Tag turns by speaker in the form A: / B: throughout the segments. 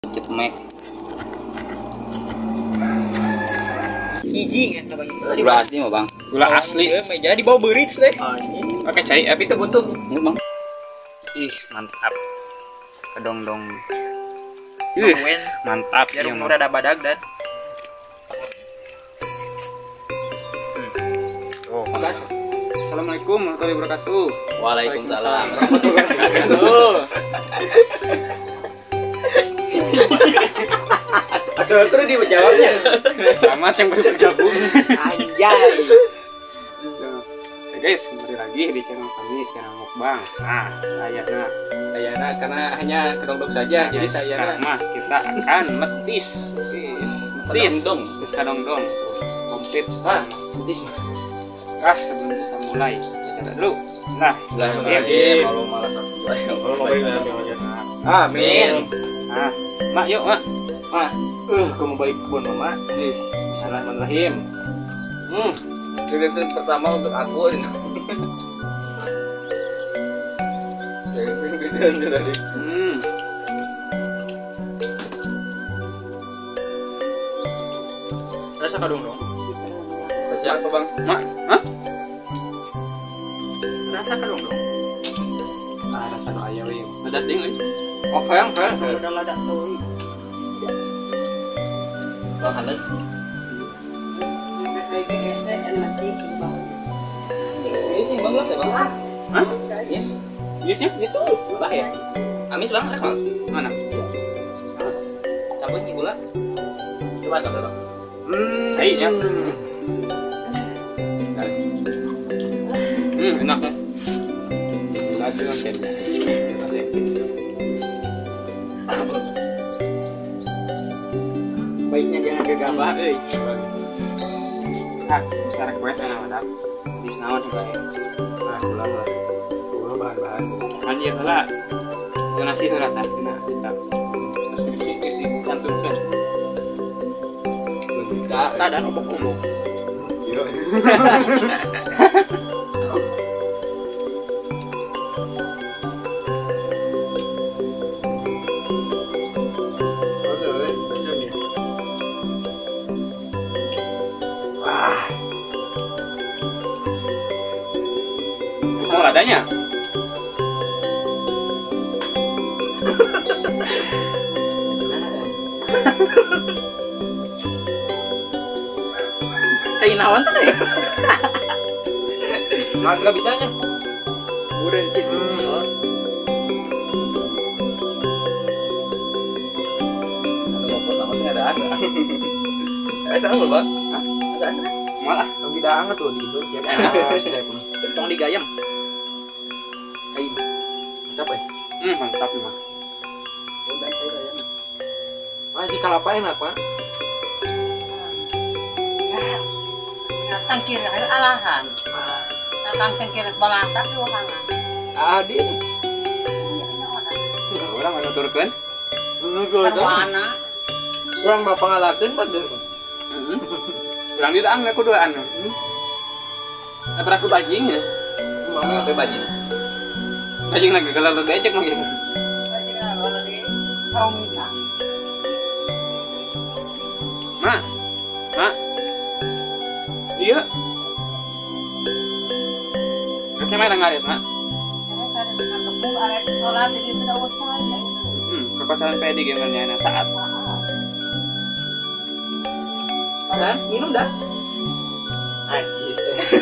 A: Cetmek.
B: Hiji kan bang.
A: Gula asli mah bang. Gula asli.
B: Meja di bawah berit deh.
A: Pakai cai api itu butuh. Ini bang. Ih mantap. Kedong-dong. Ih mantap.
B: Jarum murah ada badag dan.
A: Oh. Assalamualaikum warahmatullahi wabarakatuh.
C: Waalaikumsalam.
B: Aku udah dijawabnya.
A: Selamat yang baru bergabung.
B: Anjay.
A: Oke guys, kembali lagi di channel kami, channel mukbang. Nah, saya
B: Karena hanya kedong-dong saja, jadi saya
A: sekarang mah kita akan metis. Metis kadong-dong. Komplit.
B: Metis.
A: Sebelum kita mulai, kita dulu. Nah,
C: Bismillahirrahmanirrahim.
B: Amin.
A: Nah, mak yuk mak.
B: Kamu balik kebun mama.
A: Bismillahirrahmanirrahim.
C: Kredit pertama untuk aku.
A: Rasa kadong-dong.
C: Siapa bang?
A: Mak, hah? Rasa kadong-dong.
B: Rasa no ayo we.
A: Ada ding euy.
B: Oh, kayang.
C: Udah ladak tuh. Bang Hanan. Ini sih bang ya bang.
A: Hah?
C: Yes.
A: Biasnya gitu.
C: Bah ya. Amis bang, level.
A: Mana?
C: Cabut nih gula. Coba coba bang.
A: Kayaknya. Enak kan? Lagi kontennya.
B: Baiknya jangan gegabah euy.
A: Bisa request enak mantap. Di senawan juga ya.
B: Ulang lah. Gua bahan-bahan.
A: Kan dia lah. Donasi heula tah dina kita. Deskripsi geus dicantumkeun.
B: Tak dan obok-obok. Iya.
A: Semua adanya.
B: Cainawan teh.
C: Matra bitanya.
B: Udah gitu.
C: Ada pertama tuh ada. Sama bang. Ada.
A: Malah
B: Yang tidak hangat tuh di Indo. Ya saya pun.
A: tong digayam.
B: Cain. Mantap ya.
A: Mantap mah.
B: Masih kalapa enak, Pak.
D: Cangkir alahan. Satang cangkir sebelah tak luangan.
B: Adit.
A: Orang anu turkeun.
D: Sarwana.
B: Kurang bapak ngalakeun bener.
A: Kurang di ang aku duaan. Apa aku bajing ya?
C: Mama apa bajing?
A: Bajing lagi kalau lu becek mah gitu.
D: Jadi kalau di kau misah.
A: Mak. Iya. Rasanya mah ngarit, Mak.
D: Karena saya dengan kebun arek sholat jadi tidak percaya.
A: Kekocoran pedi gamernya saat.
B: Kan minum dah. Ajis.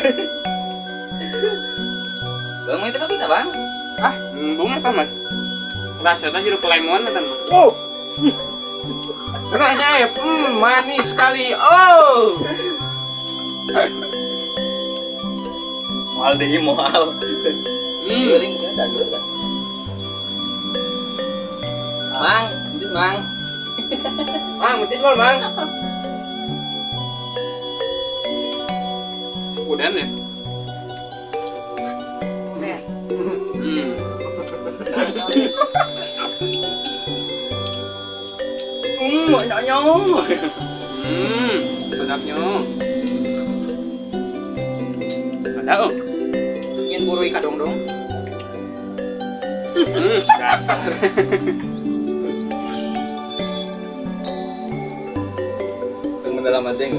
C: Bang itu kan bang?
A: Bunga apa mas? Rasanya jeruk lemon kan?
B: Oh. Kenanya manis sekali. Oh.
C: Mahal deh mahal. Guling ada guling. Mang, betis mang.
B: Mang, betis mal, Mang.
A: Udan ya?
B: Nyong.
A: Sedapnya. Ada
B: Ingin buru ikan dong.
A: Dasar.
C: dalam hati.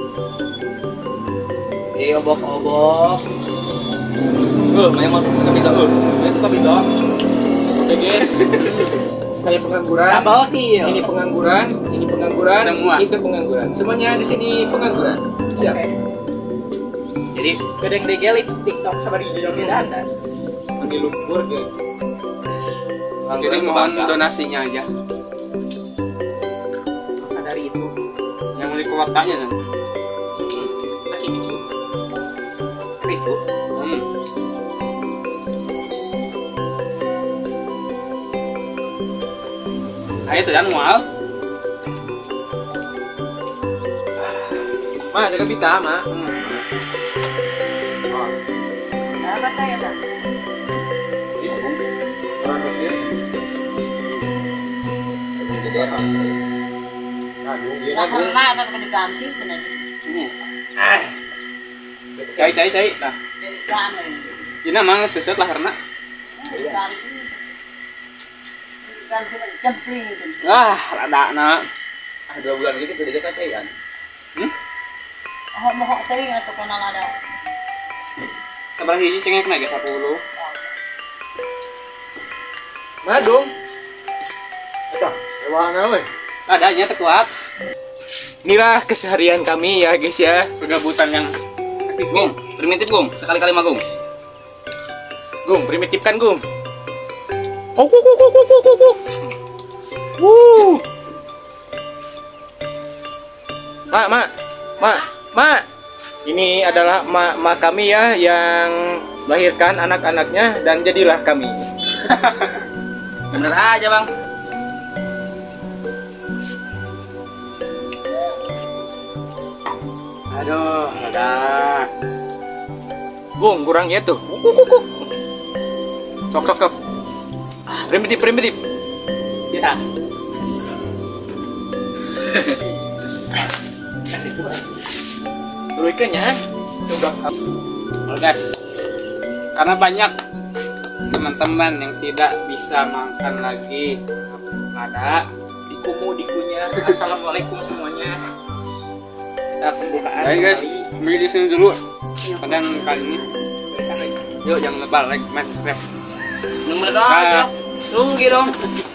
C: Obok-obok. Yang masuk ke kapito. Itu kapito.
B: Oke guys, saya pengangguran. Ini pengangguran, ini pengangguran,
A: Semua.
B: itu pengangguran. Semuanya di sini pengangguran. Siap.
A: Jadi
E: Gedeng degelik TikTok sama di jodohin Anda.
B: Panggil lumpur ke.
A: jadi mohon donasinya aja.
E: Maka dari itu,
A: Yang beli kuotanya kan.
C: Itu.
A: Nah itu kan mual.
B: Ma, ada kapita, Ma.
D: Nah, baca ya dah.
B: Orang kecil.
C: Jadi apa?
B: Aduh, dia
D: Ya
B: nanggung.
D: karena ada diganti cina di.
A: Cai. Nah,
D: Jadi ganti.
A: ini emang seset lah karena.
D: Ganti. Ganti lagi jempling cina.
A: Wah, rada nak.
C: 2 bulan gitu udah dekat kan.
D: Mohok teuing atuh kenal ada.
A: Sabar hiji cengek naik 10.
B: Ma dong. Eta, ewana we.
A: Ada nya terkuat.
B: Inilah keseharian kami ya, guys ya.
A: Pegabutan yang
C: Gung, primitif Gung, sekali-kali mah Gung.
B: Gung, primitifkan Gung. Wuh. Ma. Ini adalah ma kami ya yang melahirkan anak-anaknya dan jadilah kami.
C: Bener aja, Bang.
A: aduh, ada.
B: Gung, kurang ya tuh. Sok. Primitif.
A: Ya.
B: Dulu ikannya. Coba.
A: Guys, karena banyak teman-teman yang tidak bisa makan lagi ada
E: dikunya. Assalamualaikum semuanya.
A: kita pembukaan. Baik guys, beli di sini dulu. Konten kali ini. Yuk jangan lupa like, subscribe.
C: Nomor dong. Tunggu dong.